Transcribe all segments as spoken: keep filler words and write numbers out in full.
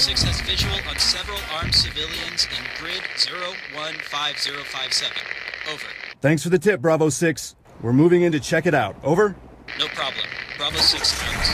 six has visual on several armed civilians in grid zero one five zero five seven. Over. Thanks for the tip, Bravo six. We're moving in to check it out. Over? No problem. Bravo six out.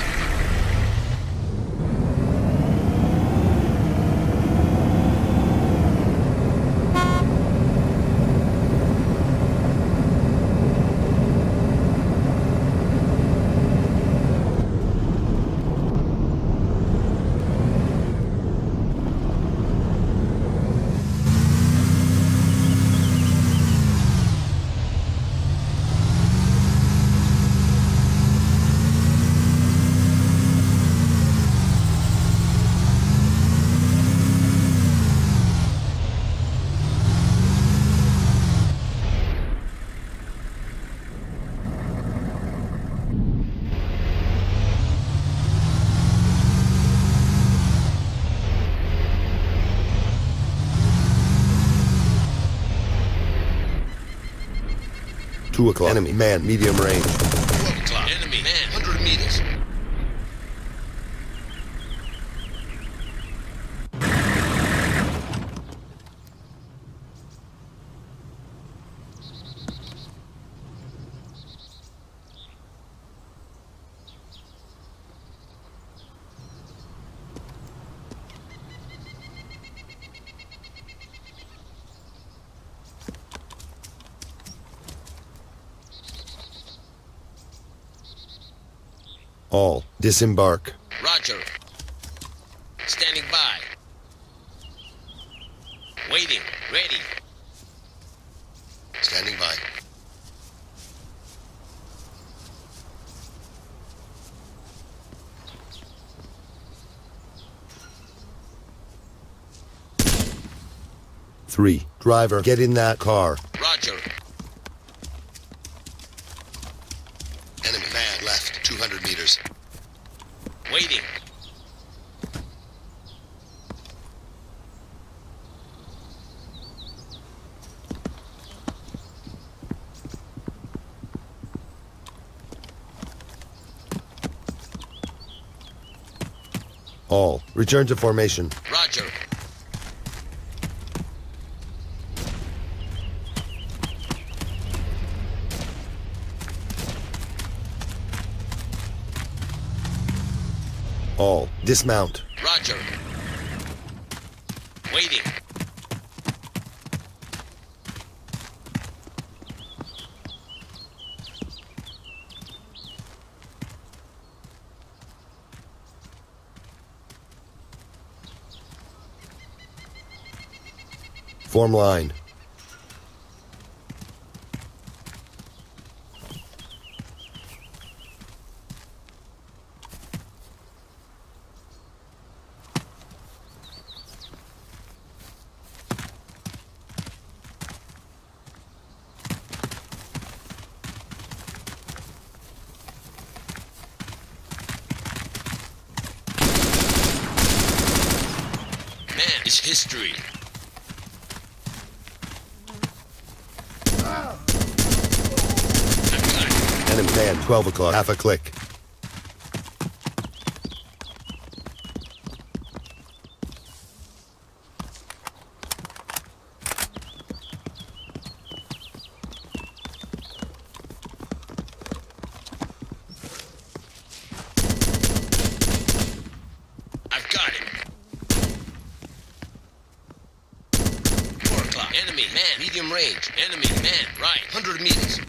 Two o'clock. Enemy man, medium range. Twelve o'clock. Enemy man, one hundred meters. All, disembark. Roger. Standing by. Waiting. Ready. Standing by. Three. Driver, get in that car. Roger. Enemy man left, two hundred meters. Waiting. All, return to formation. Roger. All, dismount. Roger. Waiting. Form line. Man, it's history. Enemy man, twelve o'clock. Half a click. I've got him. Four o'clock. Enemy man, medium range. Enemy man, right, one hundred meters.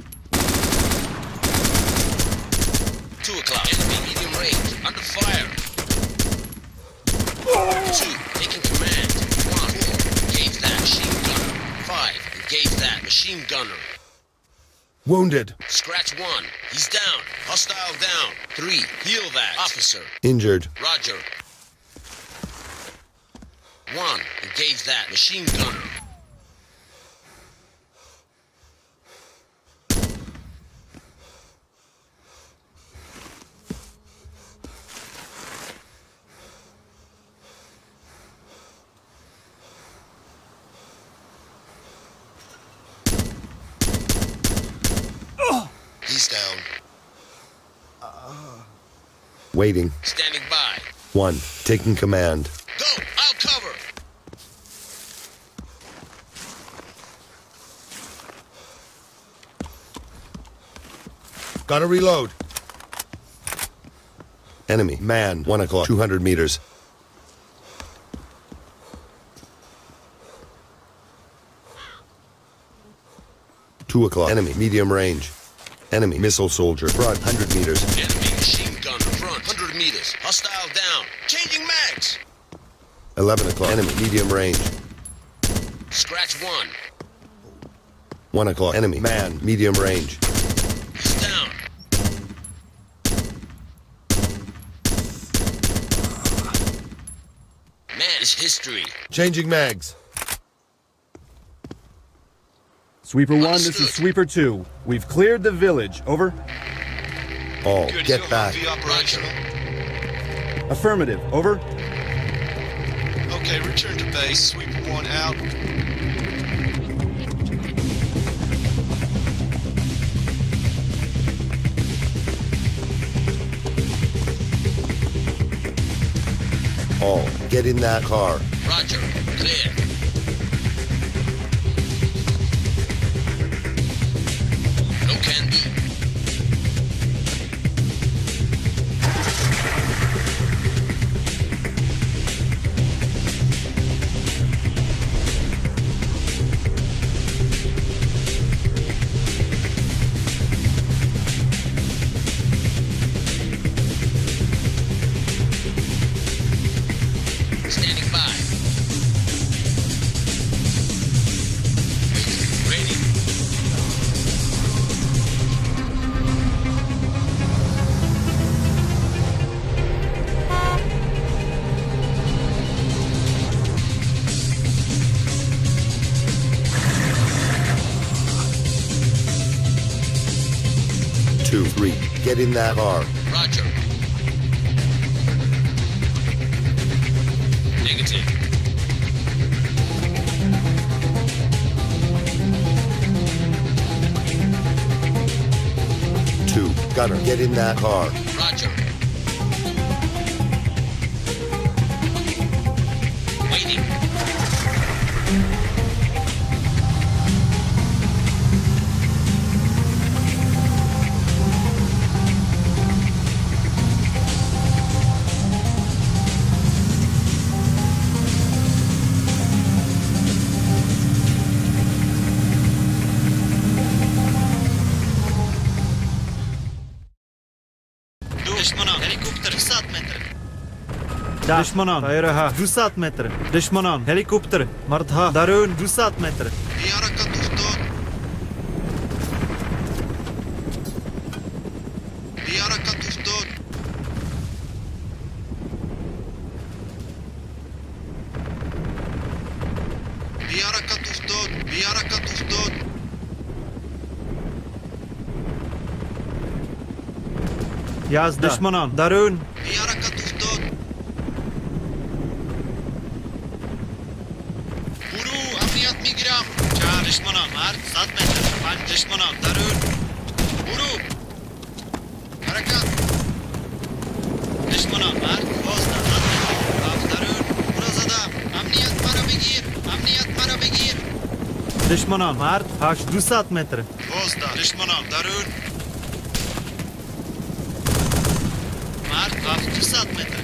Two o'clock. Enemy medium range. Under fire. Two. Taking command. One. Engage that machine gunner. Five. Engage that machine gunner. Wounded. Scratch one. He's down. Hostile down. Three. Heal that. Officer. Injured. Roger. One. Engage that machine gunner. He's down. Waiting. Standing by. One. Taking command. Go! Gotta reload. Enemy. Man. One o'clock. two hundred meters. Two o'clock. Enemy. Medium range. Enemy. Missile soldier. Front. one hundred meters. Enemy machine gun front. one hundred meters. Hostile down. Changing mags. eleven o'clock. Enemy. Medium range. Scratch one. one o'clock. Enemy. Man. Medium range. He's down. Man is history. Changing mags. Sweeper one, this is Sweeper two. We've cleared the village. Over. All. Good, Get is your back. Humvee operational? Affirmative. Over. Okay, return to base. Sweeper one out. All. Get in that car. Roger. Clear. No can do. Standing by. Ready. Two. Three. Get in that car. Roger. Negative. Two. Gunner. Get in that car. Roger. Waiting. Düşmanın helikopter двести metre. Düşmanın dairəha двести metr. Düşmanın helikopter mardha darun двести metr. Bir harakat uhdod. Bir harakat uhdod. Bir harakat uhdod. Bir harakat uhdod. Yaz düşmanın darun Bir harakat uhdod. Buru amniyat migram. Çağır düşmanın var. सात metre. Pan düşmanın darun. Buru. Harakat. Düşmanın var. Bozda सात metre. Bak darun. Burası da. Amniyat mara begir. Amniyat mara begir. düşmanın mard haş двести metr. Bozda. Düşmanın darun. Mart bak двести metre.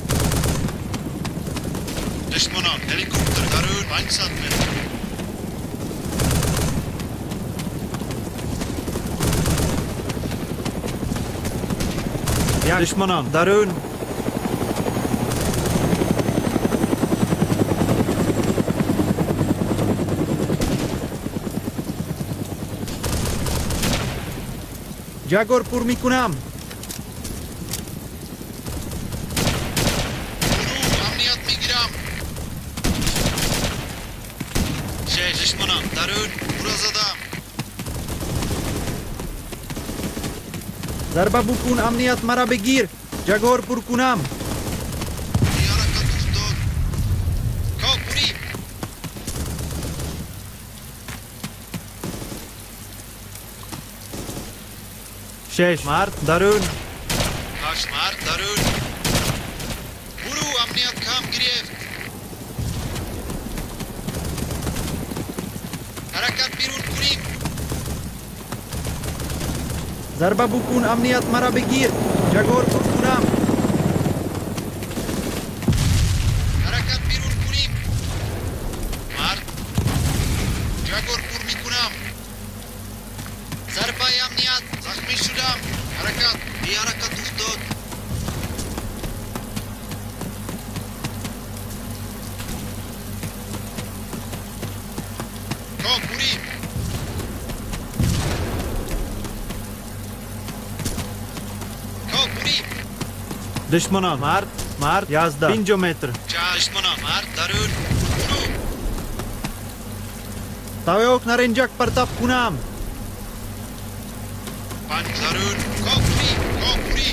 Düşmanın helikopter darun пятьдесят metre. Ya düşmanın darun Jagorpur mikunam. Buru amniyat migram. Şey düşmanın darun. Burası da. Zarba bukun amniyat mara begir. Jagorpur kunam. Bir harakat uhdod. Kalk burayı. Şeş mard darun Kaç Mart darun. Buru amniyat kam gireft. Harakat bir ur kurayım. ضربه بکن امنیت مرا بگیر. جگور پر کنم. حرکت بیرون کنیم. مرد جگور پر میکنم. ضربه امنیت زخمی شدم. حرکت بی حرکت افتاد. کاپوری کاپوری دشمنان مرد مرد یازده پنجاه متر. دشمنان مرد درون برو. تاویوک نرنجک پرتاب کنم. پنج درون کاپوری کاپوری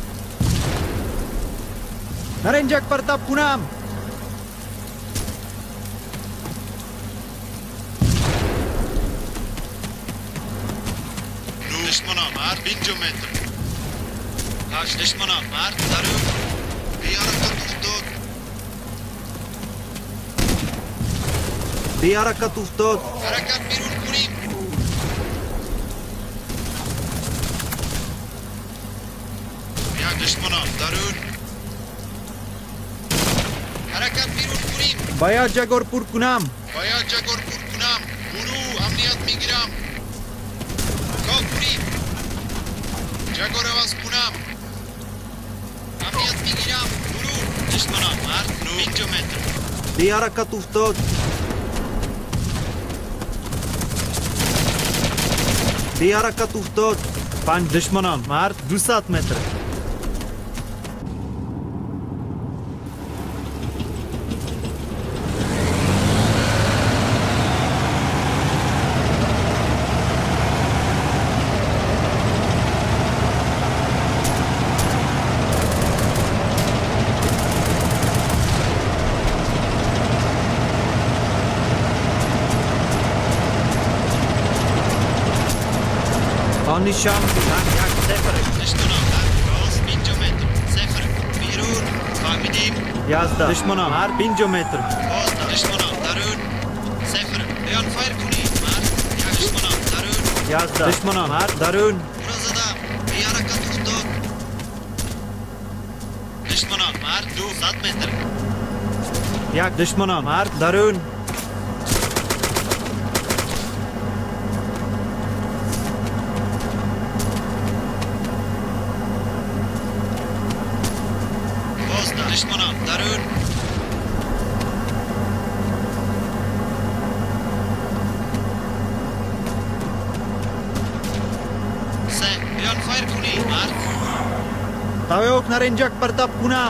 نرنجک پرتاب کنم. دشمنان مرد پنجاه متر. هشت دشمنان مرد درون بی حرکت افتاد. بی حرکت افتاد. حرکت بیرون کنیم. یک دشمنان درون. حرکت بیرون کنیم. باید جگور پر کنم. باید جگور پر کنم. برو امنیت میگیرم. کاپوری جگور عوض کنم. امنیت میگیرم. برو دشمنان مرد پنجاه متر. بی حرکت افتاد. بی حرکت افتاد. پنج دشمنان مرد دویست متر. نشان یک صفر. دشمنان در راست پنجاه متر. صفر بیرون فهمیدیم. یازده دشمنان هر پنجاه متر. باز دشمنان درون. صفر بیان فایر کنید. مرد یک دشمنان درون. یازده دشمنان هر درون. برو زدم بی حرکت افتاد. دشمنان مرد دویست متر. یک دشمنان هر درون. دشمنان درون. سه بیان فایر کنی مرد. تاویوک نرنجک پرتاب کنم.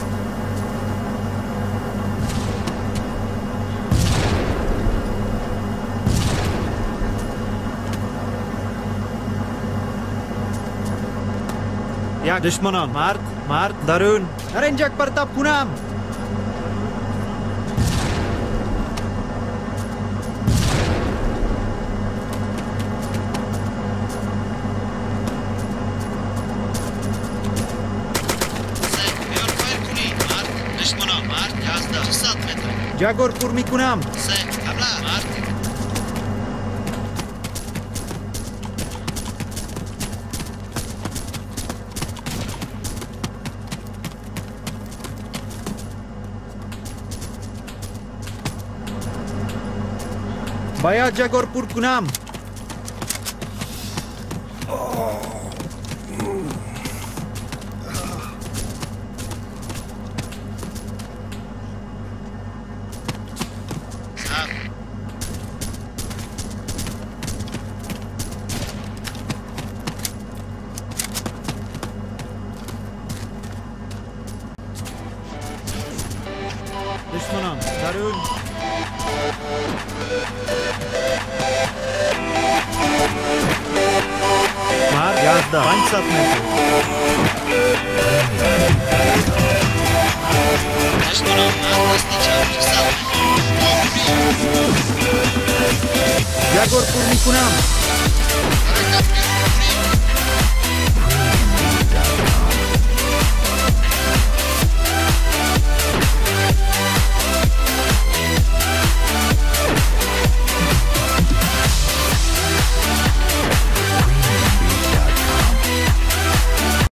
یک دشمنان مرد مرد درون. نرنجک پرتاب کنم. سه بیان فایر کنی مرد. دشمنان مرد یازده دویست متر. جگور پر میکنم. سه قبله مرد. باید جگور پر کنم. دشمنان درون. مرد یازده پانصد متر. دشمنان مرد دستی چهار دویست متر. جگور پر میکنم.